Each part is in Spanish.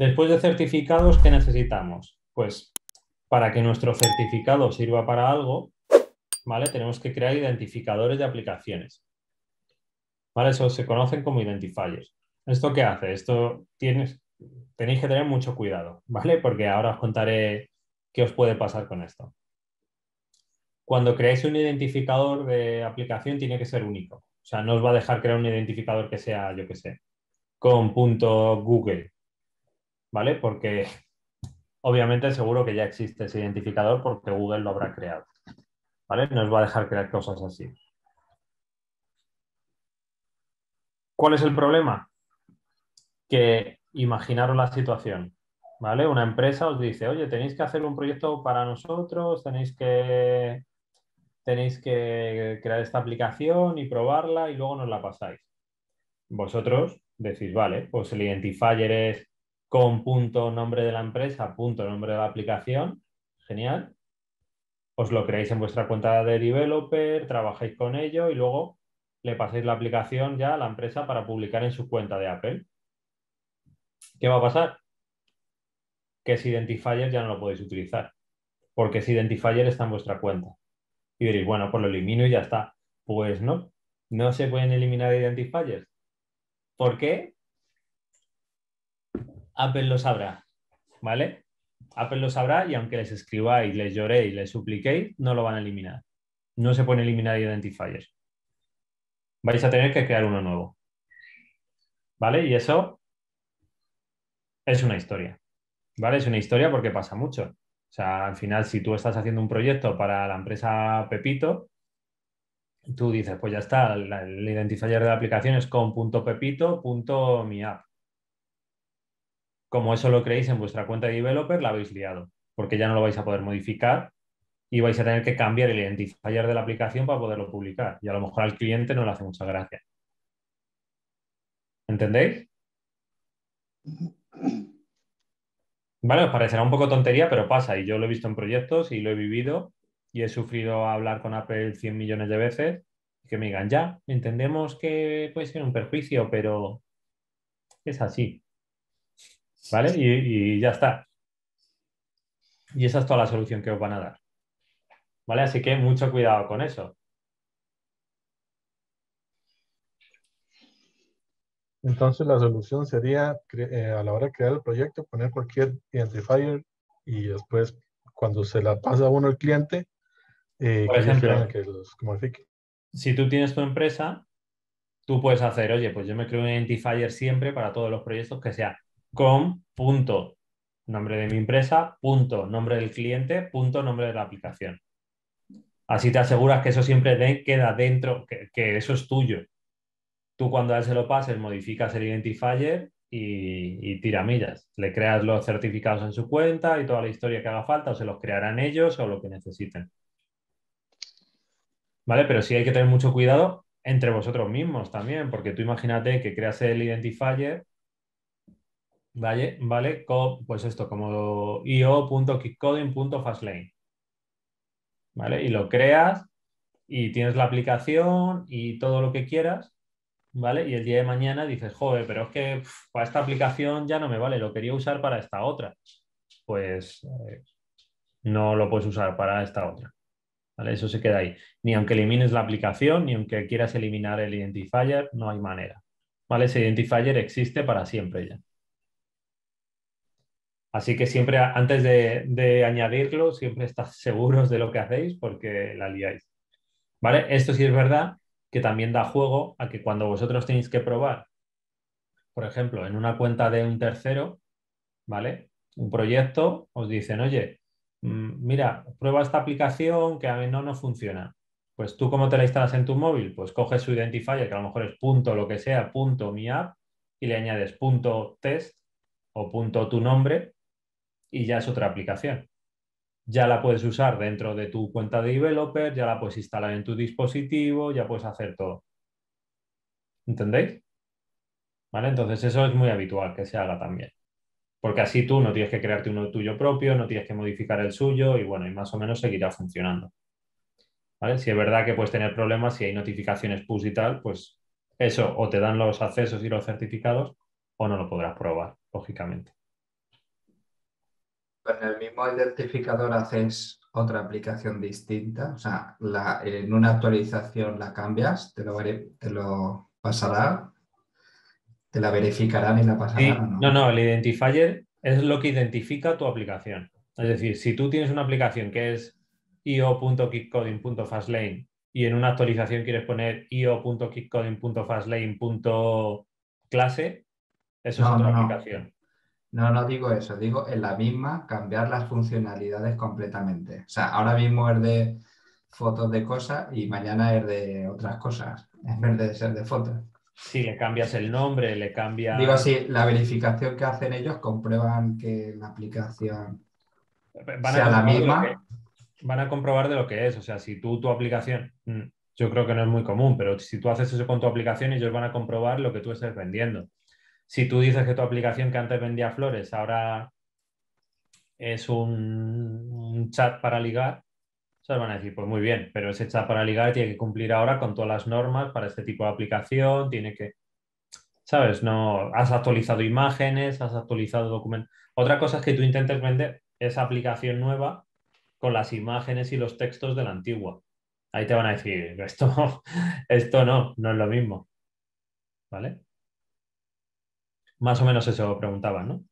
Después de certificados, ¿qué necesitamos? Pues para que nuestro certificado sirva para algo, ¿vale? Tenemos que crear identificadores de aplicaciones, ¿vale? Eso se conocen como identifiers. ¿Esto qué hace? Tenéis que tener mucho cuidado, ¿vale? Porque ahora os contaré qué os puede pasar con esto. Cuando creáis un identificador de aplicación tiene que ser único. O sea, no os va a dejar crear un identificador que sea, yo qué sé, con punto .google, ¿vale? Porque obviamente seguro que ya existe ese identificador porque Google lo habrá creado, ¿vale? No os va a dejar crear cosas así. ¿Cuál es el problema? Que imaginaros la situación, ¿vale? Una empresa os dice, oye, tenéis que hacer un proyecto para nosotros, tenéis que crear esta aplicación y probarla y luego nos la pasáis. Vosotros decís, vale, pues el identifier es con punto nombre de la empresa, punto nombre de la aplicación, genial. Os lo creáis en vuestra cuenta de developer, trabajáis con ello y luego le pasáis la aplicación ya a la empresa para publicar en su cuenta de Apple. ¿Qué va a pasar? Que ese identifier ya no lo podéis utilizar, porque ese identifier está en vuestra cuenta. Y diréis, bueno, pues lo elimino y ya está. Pues no, no se pueden eliminar identifiers. ¿Por qué? Apple lo sabrá, ¿vale? Apple lo sabrá y aunque les escribáis, les lloréis, les supliquéis, no lo van a eliminar. No se pueden eliminar identifiers. Vais a tener que crear uno nuevo, ¿vale? Y eso es una historia, ¿vale? Es una historia porque pasa mucho. O sea, al final, si tú estás haciendo un proyecto para la empresa Pepito, tú dices, pues ya está, el identifier de la aplicación es con.pepito.miapp. Como eso lo creéis en vuestra cuenta de developer, la habéis liado, porque ya no lo vais a poder modificar y vais a tener que cambiar el identifier de la aplicación para poderlo publicar. Y a lo mejor al cliente no le hace mucha gracia. ¿Entendéis? Vale, os parecerá un poco tontería, pero pasa. Y yo lo he visto en proyectos y lo he vivido y he sufrido hablar con Apple 100 millones de veces y que me digan, ya, entendemos que puede ser un perjuicio, pero es así, ¿vale? Y ya está. Y esa es toda la solución que os van a dar, ¿vale? Así que mucho cuidado con eso. Entonces la solución sería a la hora de crear el proyecto poner cualquier identifier y después cuando se la pasa a uno al cliente, Por que ellos sean ejemplo, el que los modifique. si tú tienes tu empresa, tú puedes hacer, oye, pues yo me creo un identifier siempre para todos los proyectos que sea com punto nombre de mi empresa, punto nombre del cliente, punto nombre de la aplicación. Así te aseguras que eso siempre queda dentro, que eso es tuyo. Tú cuando a él se lo pases, modificas el identifier y tira millas. Le creas los certificados en su cuenta y toda la historia que haga falta, o se los crearán ellos o lo que necesiten. ¿Vale? Pero sí hay que tener mucho cuidado entre vosotros mismos también, porque tú imagínate que creas el identifier, ¿vale? Pues esto, como io.keepcoding.fastlane, ¿vale? Y lo creas y tienes la aplicación y todo lo que quieras, ¿vale? Y el día de mañana dices, joder, pero es que para esta aplicación ya no me vale, lo quería usar para esta otra. Pues no lo puedes usar para esta otra, ¿vale? Eso se queda ahí. Ni aunque elimines la aplicación, ni aunque quieras eliminar el identifier, no hay manera, ¿vale? Ese identifier existe para siempre ya. Así que siempre, antes de añadirlo, siempre estad seguros de lo que hacéis porque la liáis, ¿vale? Esto sí es verdad que también da juego a que cuando vosotros tenéis que probar, por ejemplo, en una cuenta de un tercero, ¿vale? Un proyecto, os dicen, oye, mira, prueba esta aplicación que a mí no nos funciona. Pues tú, ¿cómo te la instalas en tu móvil? Pues coges su identifier, que a lo mejor es punto lo que sea, punto mi app, y le añades punto test o punto tu nombre y ya es otra aplicación. Ya la puedes usar dentro de tu cuenta de developer, ya la puedes instalar en tu dispositivo, ya puedes hacer todo. ¿Entendéis? ¿Vale? Entonces eso es muy habitual que se haga también. Porque así tú no tienes que crearte uno tuyo propio, no tienes que modificar el suyo y bueno, y más o menos seguirá funcionando. ¿Vale? Si es verdad que puedes tener problemas, si hay notificaciones push y tal, pues eso o te dan los accesos y los certificados o no lo podrás probar, lógicamente. Con el mismo identificador haces otra aplicación distinta. O sea, en una actualización la cambias, te lo pasará, te la verificarán y la pasarán o Sí, no, no. no, el identifier es lo que identifica tu aplicación. Es decir, si tú tienes una aplicación que es io.kickcoding.fastlane y en una actualización quieres poner io.kickcoding.fastlane.clase, eso es No, no, otra no. aplicación. No, no digo eso. Digo en la misma cambiar las funcionalidades completamente. O sea, ahora mismo es de fotos de cosas y mañana es de otras cosas, en vez de ser de fotos. Si le cambias el nombre, le Digo, cambias... si la verificación que hacen ellos comprueban que la aplicación Van a sea la comprobar de lo que, misma. van a comprobar de lo que es. O sea, si tú tu aplicación, yo creo que no es muy común, pero si tú haces eso con tu aplicación, ellos van a comprobar lo que tú estés vendiendo. Si tú dices que tu aplicación que antes vendía flores ahora es un chat para ligar, se van a decir, pues muy bien, pero ese chat para ligar tiene que cumplir ahora con todas las normas para este tipo de aplicación, tiene que, ¿sabes? No, has actualizado imágenes, has actualizado documentos. Otra cosa es que tú intentes vender esa aplicación nueva con las imágenes y los textos de la antigua. Ahí te van a decir, esto no es lo mismo, ¿vale? Más o menos eso preguntaban, ¿no?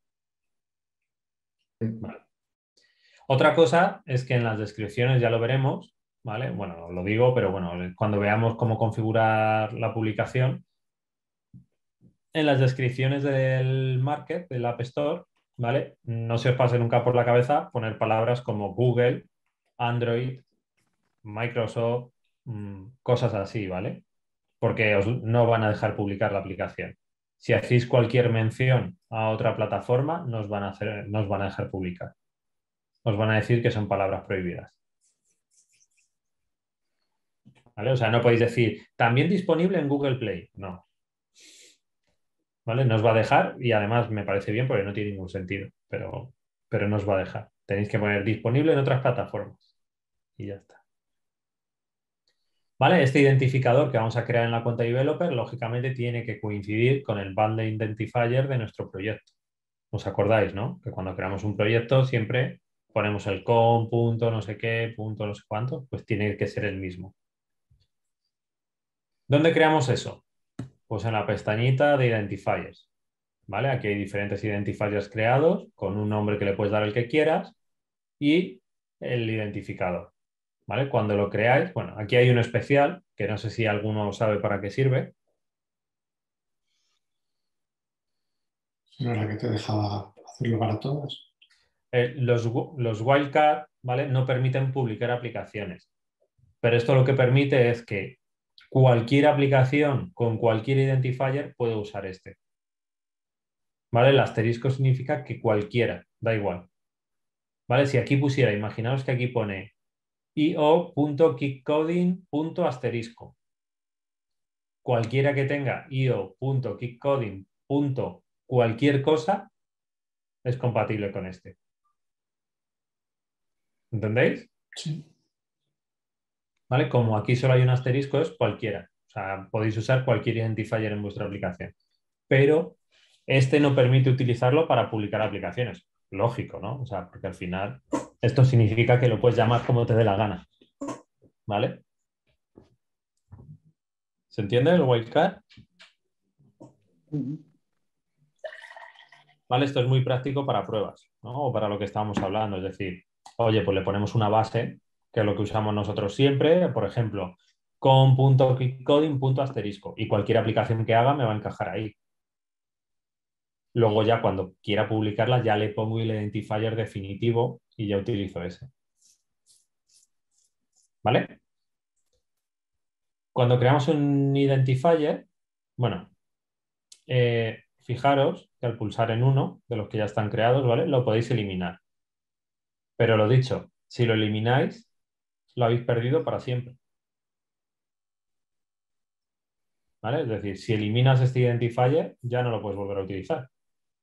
Vale. Otra cosa es que en las descripciones ya lo veremos, ¿vale? Bueno, lo digo, pero bueno, cuando veamos cómo configurar la publicación, en las descripciones del market, del App Store, ¿vale? No se os pase nunca por la cabeza poner palabras como Google, Android, Microsoft, cosas así, ¿vale? Porque no van a dejar publicar la aplicación. Si hacéis cualquier mención a otra plataforma, nos van a dejar publicar. Os van a decir que son palabras prohibidas. ¿Vale? O sea, no podéis decir, también disponible en Google Play. No. ¿Vale? Nos va a dejar y además me parece bien porque no tiene ningún sentido, pero nos va a dejar. Tenéis que poner disponible en otras plataformas y ya está. ¿Vale? Este identificador que vamos a crear en la cuenta developer, lógicamente tiene que coincidir con el bundle identifier de nuestro proyecto. ¿Os acordáis, no? Que cuando creamos un proyecto siempre ponemos el con, punto, no sé qué, punto, no sé cuánto, pues tiene que ser el mismo. ¿Dónde creamos eso? Pues en la pestañita de identifiers. ¿Vale? Aquí hay diferentes identifiers creados con un nombre que le puedes dar el que quieras y el identificador. ¿Vale? Cuando lo creáis, bueno, aquí hay uno especial que no sé si alguno sabe para qué sirve. No era la que te dejaba hacerlo para todas. Los wildcard, ¿vale? No permiten publicar aplicaciones, pero esto lo que permite es que cualquier aplicación con cualquier identifier puede usar este. ¿Vale? El asterisco significa que cualquiera, da igual. ¿Vale? Si aquí pusiera, imaginaos que aquí pone io.kickcoding.asterisco. Cualquiera que tenga io.kickcoding. Cualquier cosa es compatible con este. ¿Entendéis? Sí. ¿Vale? Como aquí solo hay un asterisco, es cualquiera. O sea, podéis usar cualquier identifier en vuestra aplicación. Pero este no permite utilizarlo para publicar aplicaciones. Lógico, ¿no? O sea, porque al final esto significa que lo puedes llamar como te dé la gana. ¿Vale? ¿Se entiende el wildcard? ¿Vale? Esto es muy práctico para pruebas, ¿no? O para lo que estábamos hablando. Es decir, oye, pues le ponemos una base, que es lo que usamos nosotros siempre, por ejemplo, con .kickcoding.asterisco y cualquier aplicación que haga me va a encajar ahí. Luego ya cuando quiera publicarla ya le pongo el identifier definitivo y ya utilizo ese. ¿Vale? Cuando creamos un identifier, bueno, fijaros que al pulsar en uno de los que ya están creados, ¿vale? Lo podéis eliminar. Pero lo dicho, si lo elimináis, lo habéis perdido para siempre. ¿Vale? Es decir, si eliminas este identifier, ya no lo puedes volver a utilizar.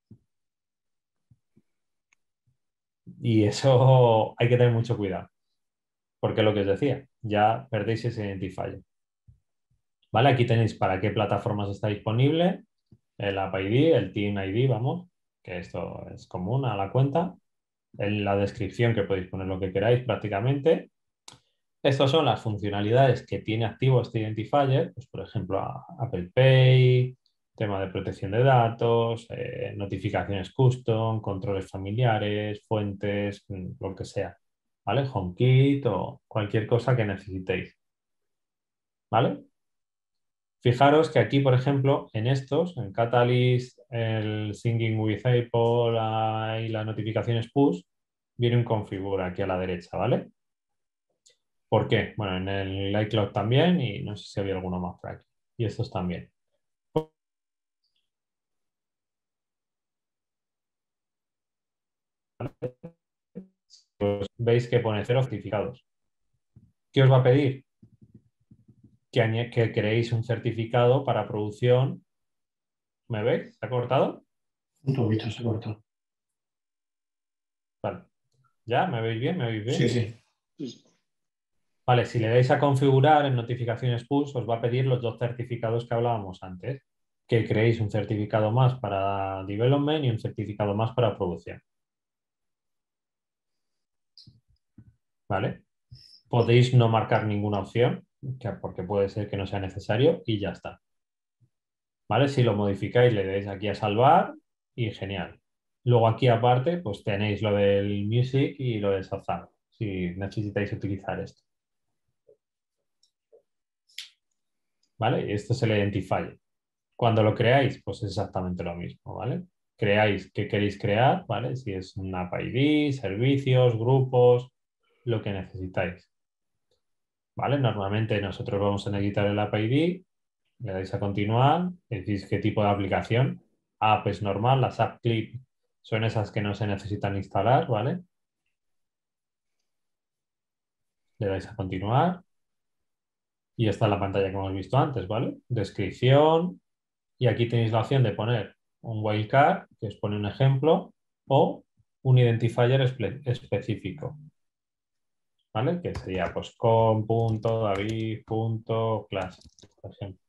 Y eso hay que tener mucho cuidado. Porque lo que os decía, ya perdéis ese identifier. ¿Vale? Aquí tenéis para qué plataformas está disponible, el App ID, el Team ID, vamos, que esto es común a la cuenta. en la descripción, que podéis poner lo que queráis prácticamente. Estas son las funcionalidades que tiene activo este identifier, pues por ejemplo Apple Pay, tema de protección de datos, notificaciones custom, controles familiares, fuentes, lo que sea, ¿vale? HomeKit o cualquier cosa que necesitéis, ¿vale? Fijaros que aquí, por ejemplo, en estos, en Catalyst, el Singing with Apple y las notificaciones push, viene un configura aquí a la derecha, ¿vale? ¿Por qué? Bueno, en el iCloud también y no sé si había alguno más por aquí. Y estos también. Pues veis que pone 0 certificados. ¿Qué os va a pedir? Que creéis un certificado para producción. ¿Me veis? ¿Se ha cortado? Un poquito se cortó. Vale. ¿Ya? ¿Me veis bien? ¿Me veis bien? Sí, sí. Vale, si le dais a configurar en notificaciones push, os va a pedir los dos certificados que hablábamos antes. Que creéis un certificado más para development y un certificado más para producción. ¿Vale? Podéis no marcar ninguna opción, porque puede ser que no sea necesario y ya está. ¿Vale? Si lo modificáis, le dais aquí a salvar y genial. Luego aquí aparte, pues tenéis lo del music y lo del Shazam, si necesitáis utilizar esto. ¿Vale? Y esto es el identifier. Cuando lo creáis, pues es exactamente lo mismo, ¿vale? Creáis qué queréis crear, ¿vale? Si es un App ID, servicios, grupos, lo que necesitáis. ¿Vale? Normalmente nosotros vamos a necesitar el App ID, le dais a continuar, decís qué tipo de aplicación. App es normal, las app clip son esas que no se necesitan instalar, ¿vale? Le dais a continuar y esta es la pantalla que hemos visto antes, ¿vale? Descripción y aquí tenéis la opción de poner un wildcard, que os pone un ejemplo, o un identifier específico, ¿vale? Que sería pues com.david.class, por ejemplo.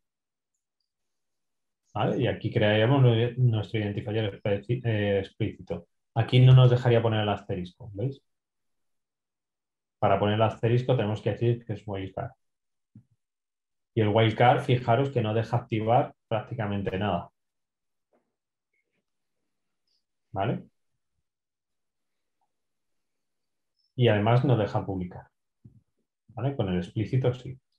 ¿Vale? Y aquí crearíamos nuestro identifier explícito. Aquí no nos dejaría poner el asterisco, ¿veis? Para poner el asterisco tenemos que decir que es wildcard. Y el wildcard, fijaros que no deja activar prácticamente nada. ¿Vale? Y además no deja publicar. ¿Vale? Con el explícito sí.